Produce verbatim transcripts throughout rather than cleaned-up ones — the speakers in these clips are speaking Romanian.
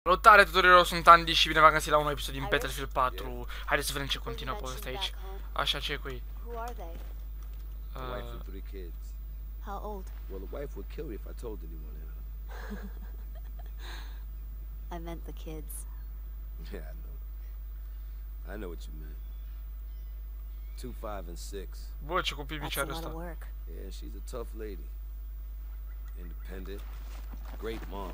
Salutare tuturor, eu sunt Andy și bine v-am găsit la un nou episod din Battlefield patru. Haideți să vedem ce continuă povestea aici. Așa, ce e cu ei? How old? Well, the wife would kill me if I told anyone. I meant the kids. Yeah, I know. I know what you meant. Two, five, and six. Bă, ce copii mici are That's a lot ăsta. of work. Yeah, she's a tough lady. Independent. Great mom.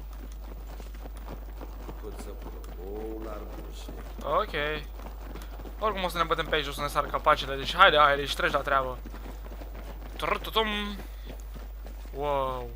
Puts up with a whole lot of bullshit. Ok. Oricum o să ne bătem pe aici, o să ne sară capacele, deci haide, haide, și treci la treabă. Trătutum. Wow.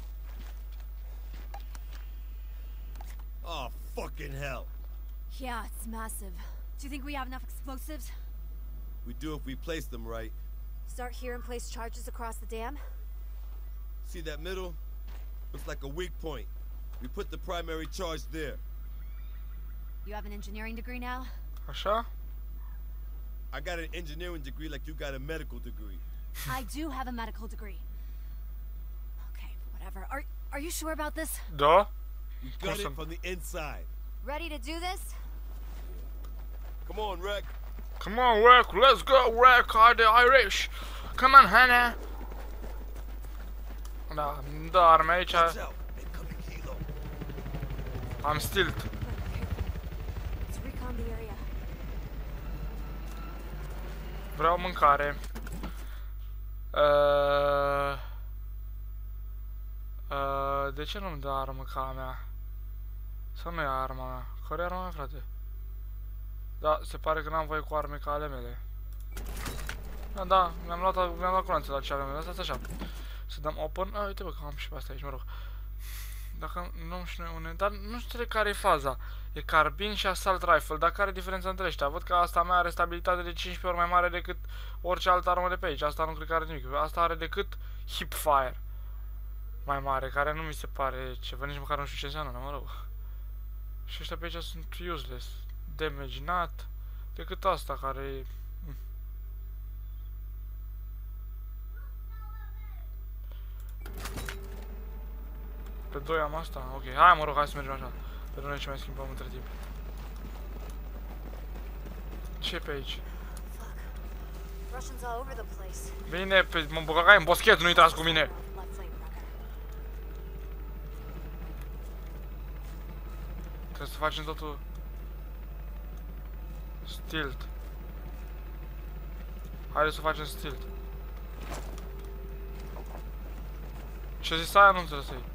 Oh, fucking hell. Yeah, it's massive. Do you think we have enough explosives? We do if we place them right. Start here and place charges across the dam? See that middle? Looks like a weak point. We put the primary charge there. You have an engineering degree now? Așa? I got an engineering degree like you got a medical degree. I do have a medical degree. Okay, whatever. Are are you sure about this? Da? We got it from the inside. Ready to do this? Come on, Rec. Come on, Rick, let's go, Rick, haide, Irish. Come on, Hannah. Da, da, arme aici. Watch out. Incoming helo. Am stilt. Let's recon the area. Vreau mâncare. Uh, uh, de ce nu-mi dă armă ca a mea? Sau nu e arma mea? Care e arma mea, frate? Da, se pare că n-am voie cu arme ca ale mele. Da, da, mi-am luat, mi-am luat curanță la ce ale mele. Asta așa. Să dăm open. A, uite bă, că am și pe asta aici, mă rog. Dacă nu știu unde, dar nu știu de care e faza. E carbin și assault rifle, dar care e diferența între ăștia? Văd că asta mea are stabilitate de cincisprezece ori mai mare decât orice altă armă de pe aici. Asta nu cred că are nimic. Asta are decât hipfire mai mare, care nu mi se pare ceva, nici măcar nu știu ce înseamnă, mă rog. Și ăștia pe aici sunt useless. Damage not, decât asta care e... Pe doi am asta? Ok, hai mă rog, hai să mergem așa. Pe noi ce mai schimbăm între timp. Ce pe aici? Russians all over the place. Bine, pe, mă băgai în boschet, nu intrați cu mine! Left flank wrecker. Trebuie să facem totul... Stilt. Haideți să facem stilt. Ce zis aia? Nu înțeles ei.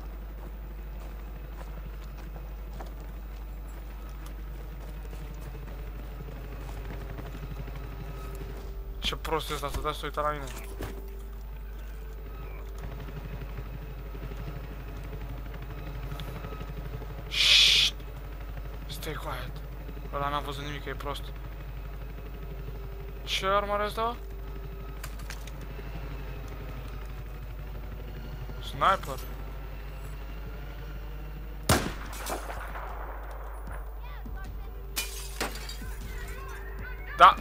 Ce prost e ăsta, să dea să uita la mine. Shhh! Stay quiet. Ăla n-a văzut nimic, că e prost. Ce armă are asta? Sniper. Da.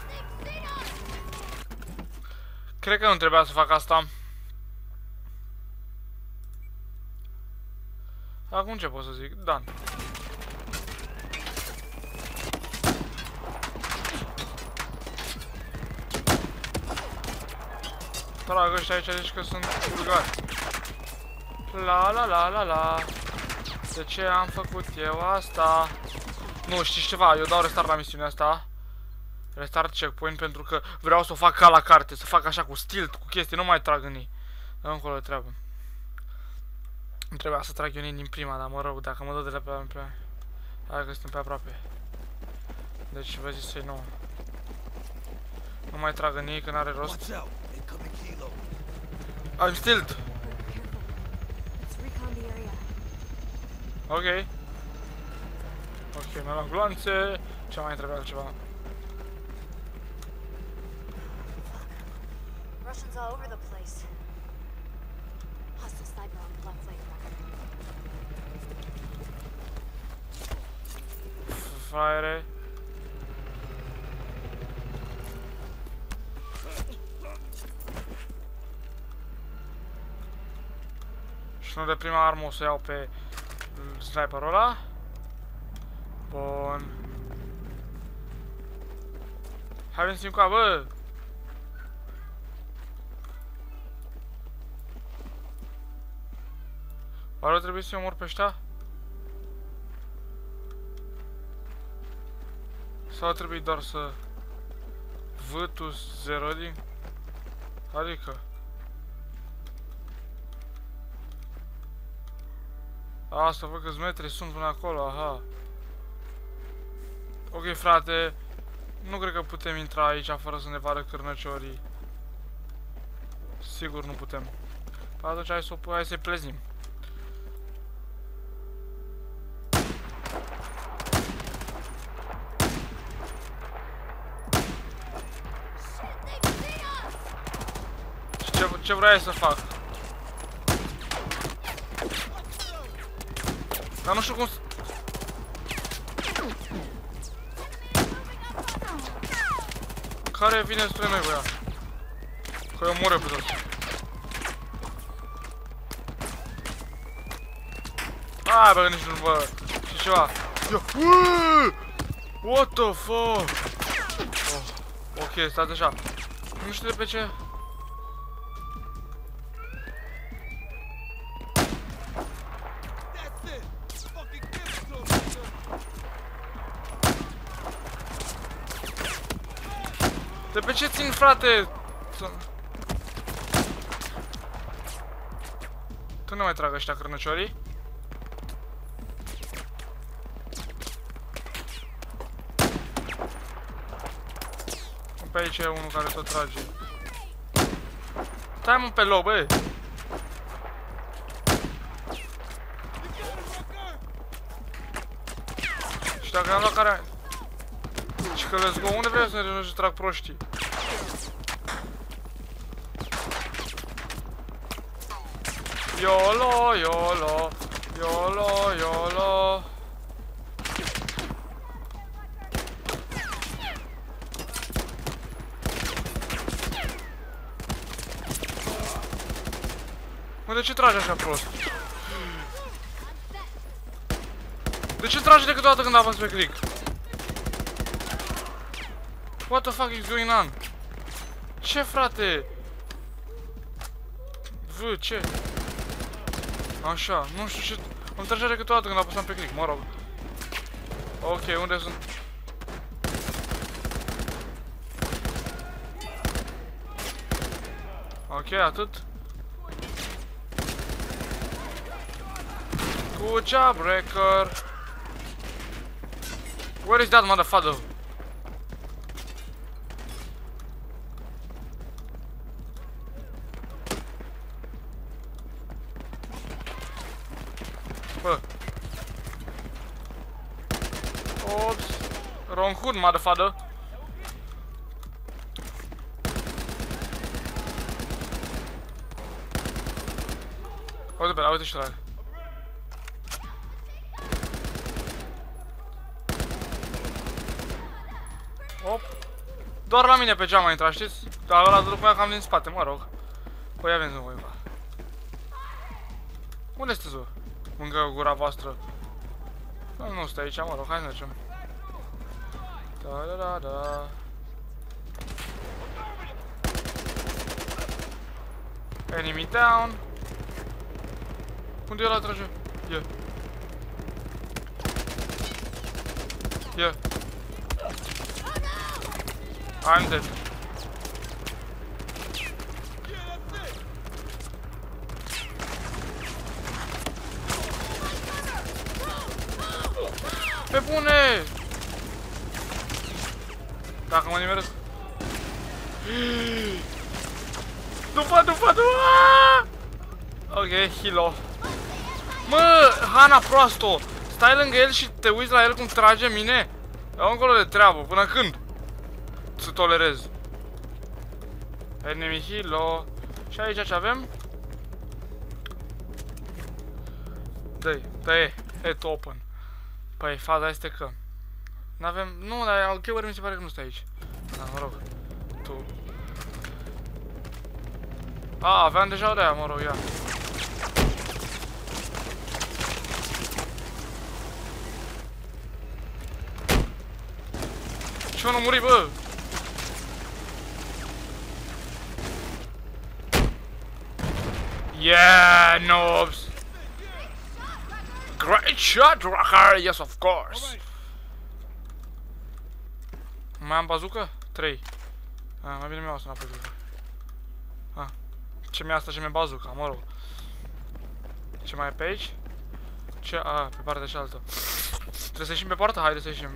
Cred că nu trebuia să fac asta. Acum ce pot să zic? Da. Trag ăștia aici, deci că sunt vulgari. La la la la la. De ce am făcut eu asta? Nu, știți ceva, eu dau restart la misiunea asta. Restart checkpoint pentru că vreau să o fac ca la carte, să fac așa cu stilt, cu chestii, nu mai trag în ei. Dă încolo de treabă. Nu trebuia să trag eu în din prima, dar mă rog, dacă mă dă de la pe... pe... Hai că suntem pe aproape. Deci vă zic să-i nu. Nu mai trag în ei, că n-are rost. Watch out. Incoming helo. I'm stilt. Let's recon the area. Ok. Ok, mi-am luat gloanțe. Ce mai trebuie altceva? Russians all over the place. Hostile sniper on the left flank wrecker. Fraiere. Și nu de prima armă o să iau pe sniperul ăla. Bun. Hai veni să-mi coa, bă! Oare trebuie să-i omor pe ăștia? Sau trebuie doar să... Vâtul zero din... Adică... A, să văd câți metri sunt până acolo, aha. Ok, frate. Nu cred că putem intra aici fără să ne vadă cârnăciorii. Sigur nu putem. Atunci hai să o hai să-i pleznim. Ce, ce vrei să fac? Dar nu știu cum... Care vine spre noi, băia? Că eu mor eu pe toți. Hai, bă, nici nu, bă. Și ceva. Ia. What the fuck? Oh. Ok, stați așa. Nu știu de pe ce. De pe ce țin, frate? Tu nu mai trag ăștia cârnăciorii? Pe aici e unul care tot trage. Stai mă pe loc, bă! Și dacă am luat care... Și că let's go, unde vrei să ne trag proștii? YOLO, YOLO, YOLO, YOLO. Mă, de ce trage așa prost? De ce trage de câteodată când apăs pe click? What the fuck is going on? Ce, frate? V, ce? Așa, nu știu ce... Îmi tragea de câteodată când apăsam pe click, mă rog. Ok, unde sunt? Ok, atât? Good job, Wrecker. Where is that motherfucker? Bă. Oops. Wrong hood, motherfucker. Uite pe la, uite și la. Op. Doar la mine pe geam a intrat, știți? Dar ăla după aia cam din spate, mă rog. Păi avem să voi. Unde sunteți, bă? Lângă gura voastră. Nu, nu stai aici, mă rog, hai să mergem. Da, da, da, da. Enemy down. Unde e ăla trage? Ia. Ia. I'm dead. Pe bune! Dacă mă nimeresc... După, după, după! Ok, hilo. Mă, Hana proasto! Stai lângă el și te uiți la el cum trage mine? Iau încolo de treabă, până când? Să tolerez. Enemy hilo. Și aici ce avem? Dă-i, dă-i, head open. Păi, faza este că n-avem... Nu, dar alcheori mi se pare că nu stai aici. Da, mă rog. Tu... A, aveam deja o de aia, mă rog, ia. Ce mă, nu muri, bă? Yeah, noobs! Great shot, Rocker! Yes, of course! Mai am bazucă? trei. Ah, mai bine mi-au asta înapoi. Ah. Ce mi-e asta, ce mi-e bazuca, mă rog. Ce mai e pe aici? Ce? Ah, pe partea cealaltă. Trebuie să ieșim pe poartă? Haide să ieșim.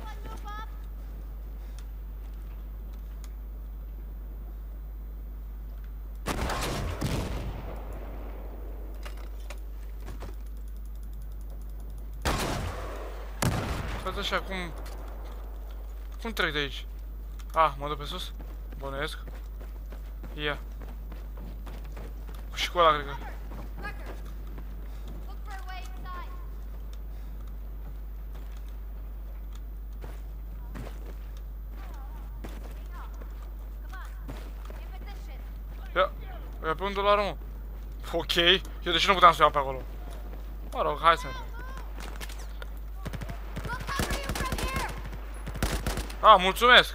Stați așa, cum... Cum trec de aici? Ah, mă duc pe sus? Bănuiesc. Ia. Și cu ăla, cred că. Ia, ia pe unde l-ară, mă? Ok, eu de ce nu puteam să iau pe acolo? Mă rog, hai să mergem. Ah, mulțumesc!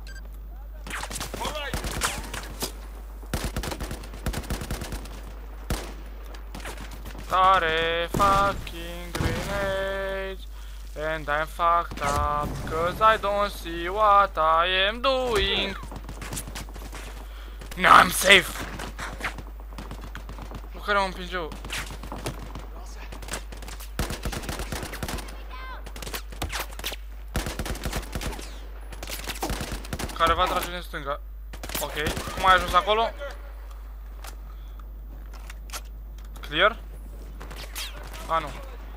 Tare fucking grenades, and I'm fucked up, cause I don't see what I am doing. Now I'm safe! Cu care mă împinge eu? Care va trage din stânga. Ok, cum ai ajuns acolo? Clear? A, nu.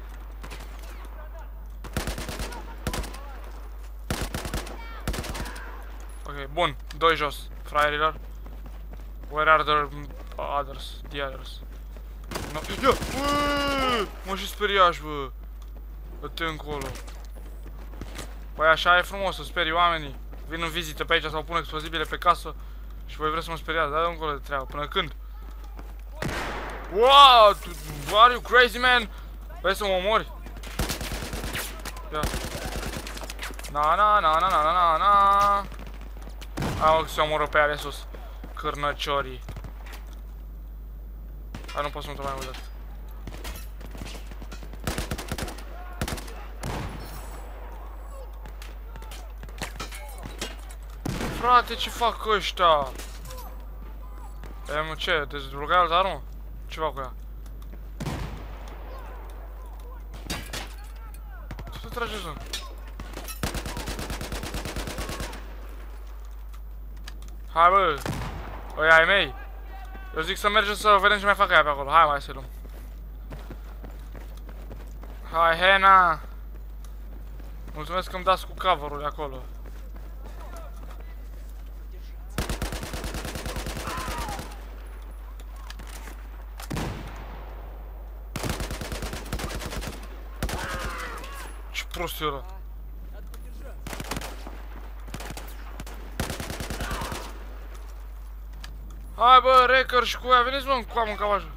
Ok, bun, doi jos, fraierilor. Where are the others? The others? No. Ia! Uuuu! Mă și speriaș, bă! Dă-te încolo. Păi așa e frumos, să sperii oamenii. Vin în vizită pe aici sau pun explozibile pe casă și voi vreți să mă speriați, da? Dă încolo de treabă, până când? Wow! Are you crazy, man? Vrei să mă omori? Ia. Na na na na na na na na. Au, se omoră pe ale sus. Cârnăciorii. Hai, nu pot să mă mai mult. Frate, ce fac ăștia? E, mă, ce? Dezbloca altă armă? Ce fac cu ea? Ce te trage ăsta? Hai, bă! Ăia ai mei! Eu zic să mergem să vedem ce mai fac aia pe acolo. Hai, mai să luăm. Hai, Hena! Mulțumesc că îmi dați cu cover-ul acolo. Ce prost e ăla? Hai, bă, Wrecker și cu ea, veniți, mă, în coamă în cavașul.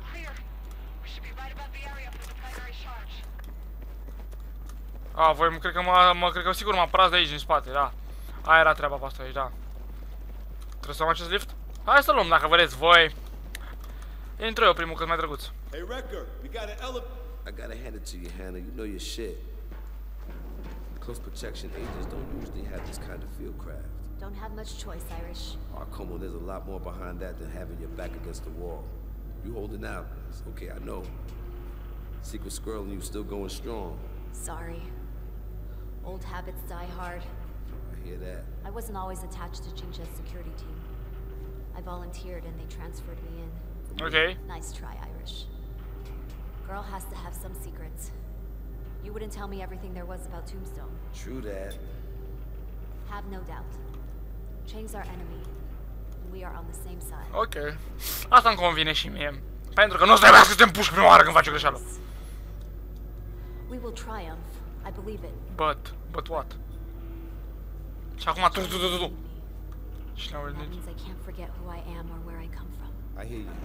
A, voi cred că mă, mă cred că sigur m-am pras de aici, din spate, da. Aia era treaba pe asta aici, da. Trebuie să luăm acest lift? Hai să luăm, dacă vreți voi. Intru eu primul, cât mai drăguț. Hey, Wrecker, we got an elephant. I gotta hand it to you, Hannah. You know your shit. Close protection agents don't usually have this kind of field craft. Don't have much choice, Irish. Oh, come on, there's a lot more behind that than having your back against the wall. You holding out. It's okay, I know. Secret Squirrel and you still going strong. Sorry. Old habits die hard. I hear that. I wasn't always attached to Jinja's security team. I volunteered and they transferred me in. Okay. Nice try, Irish. Girl has to have some secrets. You wouldn't tell me everything there was about Tombstone. True that. Have no doubt. Chang's our enemy. And we are on the same side. Ok. Asta îmi convine și mie. Pentru că nu o să trebuia să te împuși prima oară când faci o greșeală. We will triumph. I believe it. But, but what? Și acum tu, tu, tu, tu, tu. Și ne-au That venit. means I can't forget who I am or where I come from. I hear you.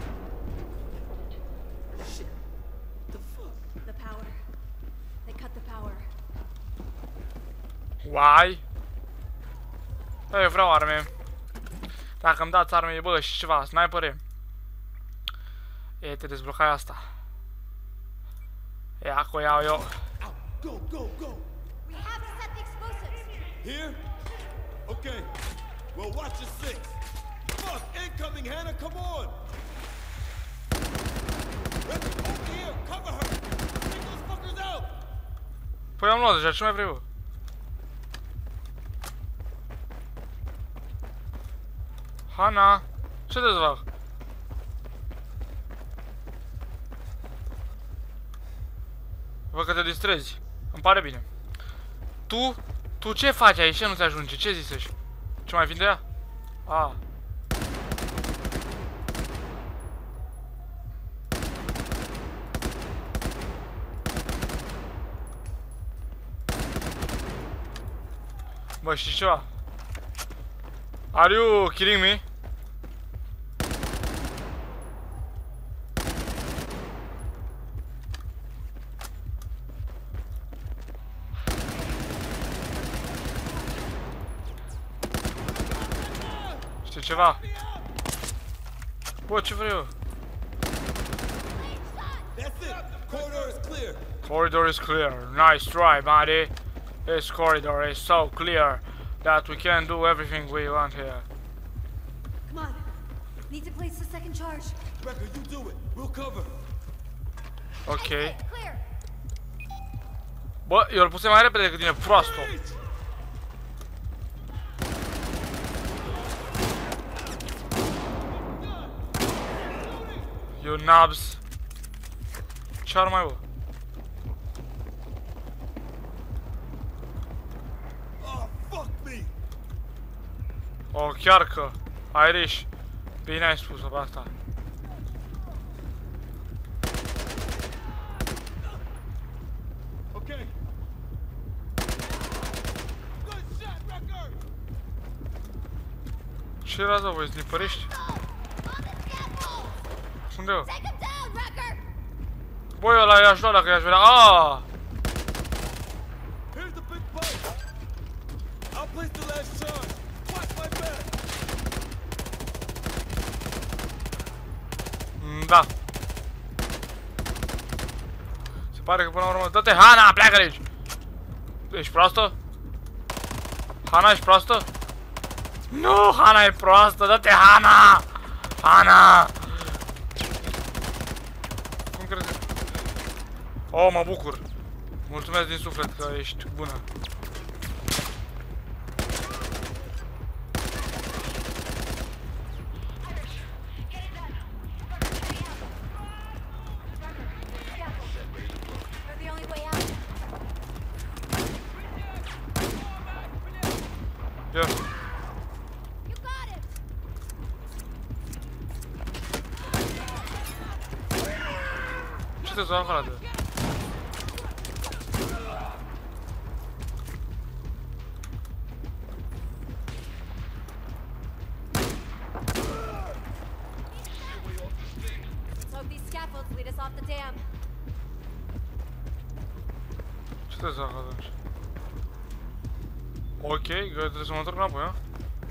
Shit. The fuck? The power. They cut the power. Why? Eu vreau arme. Dacă îmi dați arme, bă, și ceva, snipere. E, te dezblocai asta. Ia, cu iau eu. Go, go, go! We have to set the explosives. Here? Okay. Well, watch your six. Fuck! Incoming, Hannah! Come on! Over here! Cover her! Take those fuckers out! Păi am luat deja, ce mai vrei, bă? Hana, ce te fac? Văd că te distrezi. Îmi pare bine. Tu? Tu ce faci aici? Ce nu ți ajunge? Ce zisești? Ce mai vinde ea? A. Bă, știi ceva? Are you kidding me? Știi ceva? Bă, ce vreau eu? That's it! Corridor is clear! Corridor is clear. Nice try, buddy. This corridor is so clear that we can do everything we want here. Come on. Need to place the second charge. Wrecker, you do it! We'll cover! Ok. Clear. Bă, eu îl puse mai repede decât tine, proasto. You nubs. Ce ar mai bă? Oh, fuck me! O, chiar că. Irish. Bine ai spus-o pe asta. Okay. Good shot, Wrecker! Ce rază, voi snipărești? Unde eu? Take him down, Wrecker! Băi, ăla i-aș lua dacă i-aș vedea. Aaaa! Here's the big pipe! I'll place the last charge! Watch my back! Da. Se pare că până la urmă... Dă-te, Hana, pleacă de aici! Ești proastă? Hana, ești proastă? Nu, Hana e proastă, dă-te, Hana! Hana! Cum crezi? Oh, mă bucur. Mulțumesc din suflet că ești bună. We're the only way out. Ia. You got it! Ce te fac, frate? Let's hope these scaffolds lead us off the dam. Ce te fac atunci? Ok, că trebuie să mă întorc înapoi, a?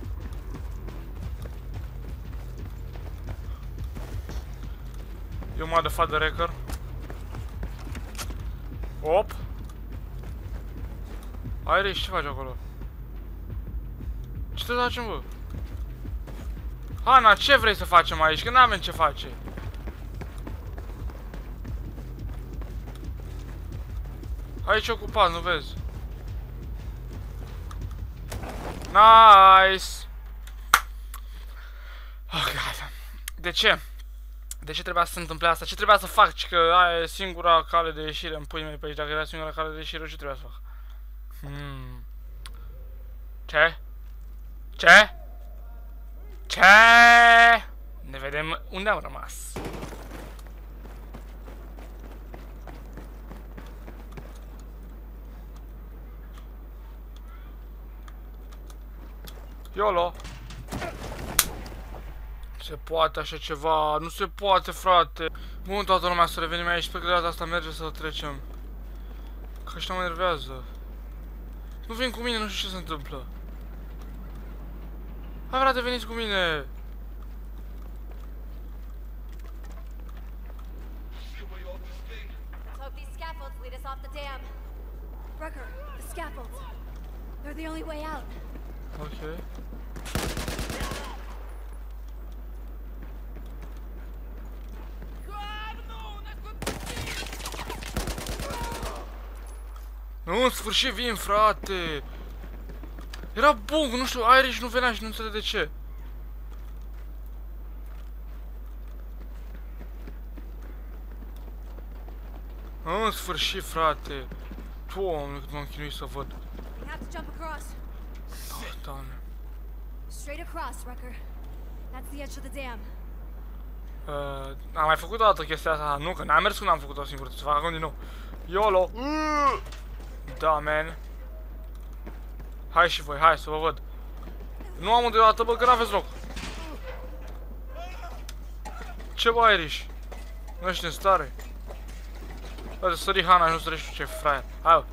Eu mă de wrecker. Op! Irish, ce faci acolo? Ce te facem, bă? Hana, ce vrei să facem aici? Că n-avem ce face. Aici e ocupat, nu vezi? Nice! Oh, God. De ce? De ce trebuia să se întâmple asta? Ce trebuia să fac? Că aia e singura cale de ieșire în puii mei pe aici. Dacă era singura cale de ieșire, ce trebuia să fac? Hmm. Ce? Ce? Ce? Ne vedem unde am rămas. YOLO. Se poate așa ceva, nu se poate, frate. Bun, toată lumea, să revenim aici, pe că de data asta merge să trecem. Că ăștia mă enervează. Nu vin cu mine, nu știu ce se întâmplă. Hai frate, veniți cu mine! Let's hope these scaffolds lead us off the dam. Rucker, the scaffolds. They're the only way out. Ok. Nu, în sfârșit vin, frate! Era bug, nu știu, Irish nu venea și nu înțeleg de ce. În sfârșit, frate! Doamne, cât m-am chinuit să văd. We have to jump across. Oh, Doamne. Straight across, Rucker. That's the edge of the dam. Uh, am mai făcut o dată chestia asta, nu, că n-am mers când am făcut-o singur, să fac acum din nou. YOLO! Uh! Da, man. Hai și voi, hai să vă văd. Nu am deodată, bă, că n-aveți loc. Ce bă, Irish? Nu ești în stare. Uite, sări Hana și nu sări știu ce fraier. Hai,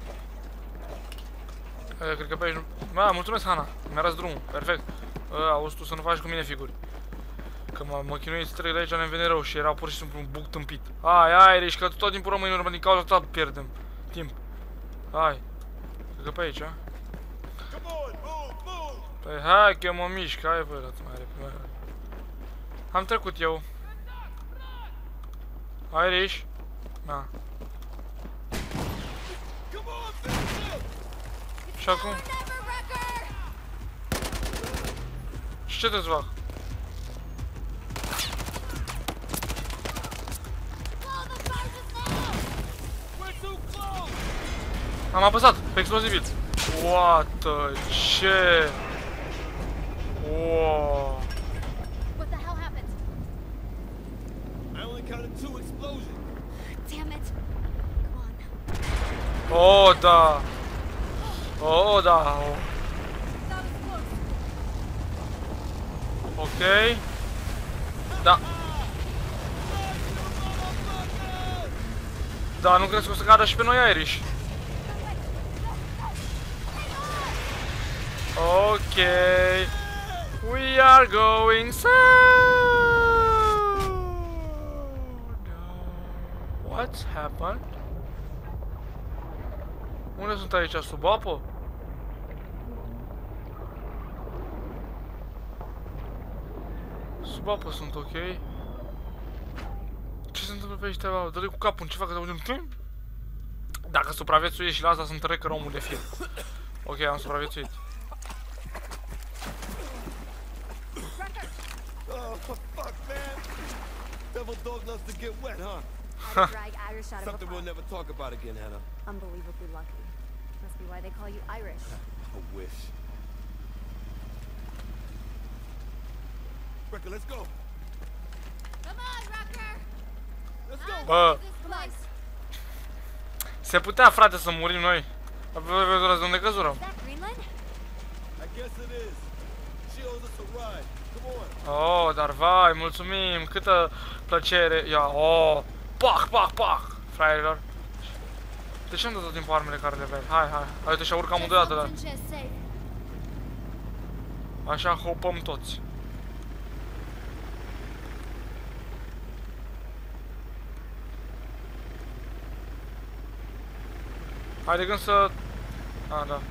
bă. Cred că pe aici nu... Bă, mulțumesc, Hana. Mi-arăți drumul. Perfect. Auzi tu să nu faci cu mine figuri. Că mă, mă chinuit să trec de aici, ne vine rău și era pur și simplu un bug tâmpit. Hai, hai, Irish, că tot timpul rămâi în urmă, din cauza ta pierdem timp. Hai. Cred că pe aici, a? Păi hai că eu mă mișc, hai bă, dați mai repede. Am trecut eu. Irish? Na. Și acum? Și ce te-ți fac? Am apăsat pe explozibil. What the shit? Wow. What the hell happened? I only counted two explosions. Damn it. Come on. Oh, da. Oh, da. Oh. That was close. Ok. Da. Da, nu crezi că o să cadă și pe noi Irish? Ok. We are going south. What's happened? Unde sunt aici? Sub apă? Sub apă sunt, ok? Ce se întâmplă pe aici? Dă-te cu capul în ceva, că te auzi un... Dacă supraviețuiești și la asta sunt trecă omul de fier. Ok, am supraviețuit. Oh, fuck, man. Devil dog loves to get wet, huh? How to drag Irish out of a Something we'll pond. never talk about again, Hannah. Unbelievably lucky. Must be why they call you Irish. I wish. Rucker, let's go. Come on, Rucker. Let's go. Bă, This place. se putea, frate, să murim noi. Aveți de unde căzurăm? Is that Greenland? I guess it is. She owes us a ride. Come on. Oh, dar vai, mulțumim, câtă plăcere. Ia, oh, pac, pac, pac, fraierilor. De ce îmi dă tot timpul armele care le vei? Hai, hai, hai, uite și-a urcat amândoi dată, dar Chest opens and chest safe. așa hopăm toți. Hai de gând să... Ah, da.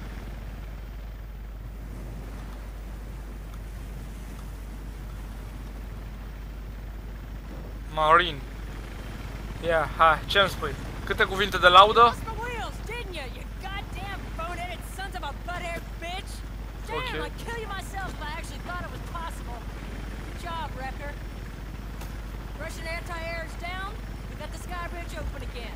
Marine. Ia, hai, ce-mi spui? Câte cuvinte de laudă? Lost the wheels, didn't you? You goddamn bone-headed sons of a butt-haired bitch! Damn, Okay. I'd kill you myself if I actually thought it was possible. Good job, Wrecker. Russian anti-air is down. We got the sky bridge open again.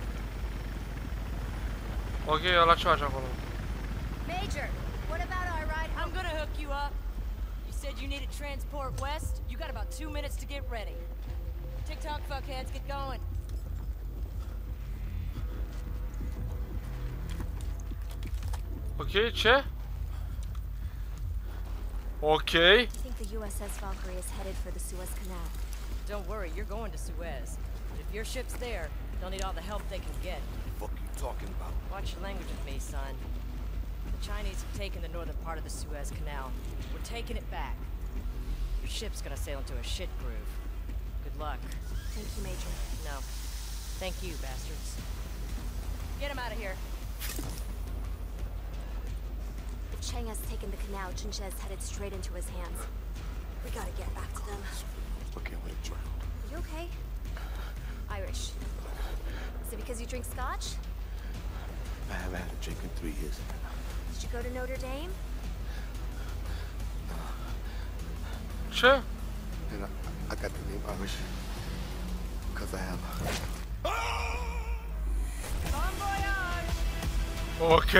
Ok, ăla ce faci acolo? Major, what about our ride I'm home? gonna hook you up. You said you needed transport west. You got about two minutes to get ready. TikTok fuckheads, get going. Ok, ce? Ok. I think the U S S Valkyrie is headed for the Suez Canal. Don't worry, you're going to Suez. But if your ship's there, they'll need all the help they can get. What the fuck you talking about? Watch your language with me, son. The Chinese have taken the northern part of the Suez Canal. We're taking it back. Your ship's gonna sail into a shit groove. Good luck. Thank you, Major. No. Thank you, bastards. Get him out of here. If Cheng has taken the canal, Chinchez's headed straight into his hands. We gotta get back to them. Okay, I'm gonna drown. You okay? Irish. Is it because you drink scotch? I haven't had a drink in three years. Did you go to Notre Dame? Ce? And I, I got the name Irish because I have. Bon voyage! Ok.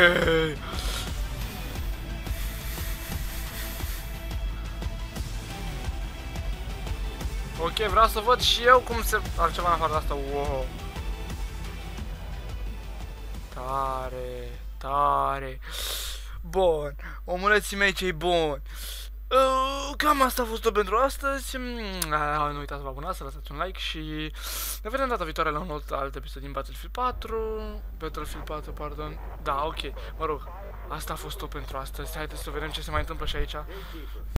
Ok, vreau să văd și eu cum se... altceva în afară de asta. Wow. Tare, tare. Bun. Omuleții mei cei buni. Uh, cam asta a fost tot pentru astăzi. Uh, nu uitați să vă abonați, să lăsați un like și ne vedem data viitoare la un alt, alt episod din Battlefield patru. Battlefield patru, pardon. Da, ok. Mă rog, asta a fost tot pentru astăzi. Haideți să vedem ce se mai întâmplă și aici.